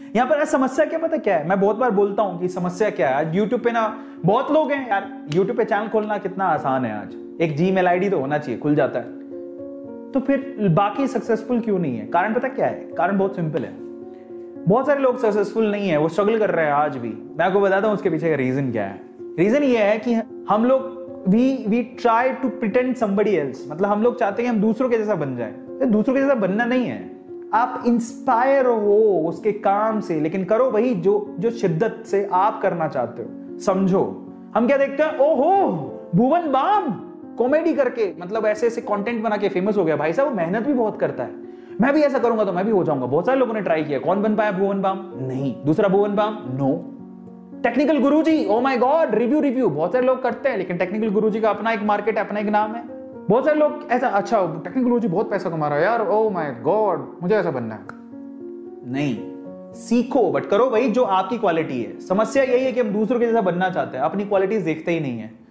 यहाँ पर समस्या क्या पता क्या है, मैं बहुत बार बोलता हूँ कि समस्या क्या है। आज YouTube पे ना बहुत लोग हैं यार, YouTube पे चैनल खोलना कितना आसान है। आज एक Gmail ID तो होना चाहिए, खुल जाता है। तो फिर बाकी सक्सेसफुल क्यों नहीं है? कारण पता क्या है? कारण बहुत सिंपल है। बहुत सारे लोग सक्सेसफुल नहीं है, वो स्ट्रगल कर रहे हैं आज भी। मैं आपको बताता हूँ उसके पीछे का रीजन क्या है। रीजन ये है कि हम लोग we try to pretend somebody else, मतलब हम लोग चाहते हैं कि हम दूसरों के जैसा बन जाए। दूसरों के जैसा बनना नहीं है, आप इंस्पायर हो उसके काम से, लेकिन करो वही जो शिद्दत से आप करना चाहते हो। समझो, हम क्या देखते हैं, ओहो भुवन बाम कॉमेडी करके, मतलब ऐसे ऐसे कंटेंट बना के फेमस हो गया। भाई साहब मेहनत भी बहुत करता है, मैं भी ऐसा करूंगा तो मैं भी हो जाऊंगा। बहुत सारे लोगों ने ट्राई किया, कौन बन पाया? भुवन बाम नहीं। दूसरा Bhuvan Bam no. Technical Guruji, oh my god, review बहुत सारे लोग करते हैं, लेकिन टेक्निकल गुरुजी का अपना एक मार्केट है, अपना एक नाम है। बहुत सारे लोग ऐसा, अच्छा टेक्निकल गुरुजी बहुत पैसा कमा रहा है यार, ओ माय गॉड मुझे ऐसा बनना है। नहीं, सीखो बट करो वही जो आपकी क्वालिटी है। समस्या यही है कि हम दूसरों के जैसा बनना चाहते हैं, अपनी क्वालिटीज देखते ही नहीं है।